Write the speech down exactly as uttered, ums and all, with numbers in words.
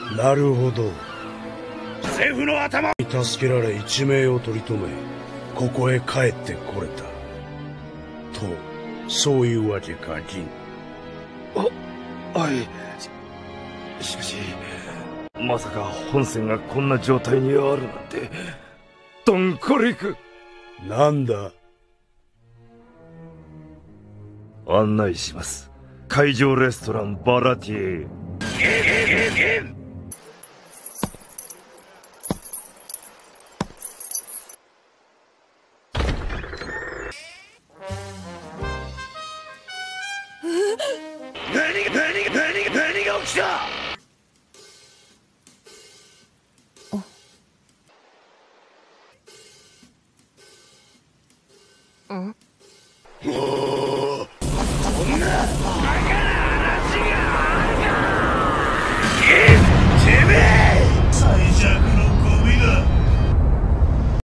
なるほど。 政府の頭に助けられ一命を取り留め、ここへ帰ってこれた。と、そういうわけか、ジン。 あ、はい。し、しかし、まさか本船がこんな状態にあるなんて、ドンコリク。 なんだ？ 案内します。海上レストランバラティエへ。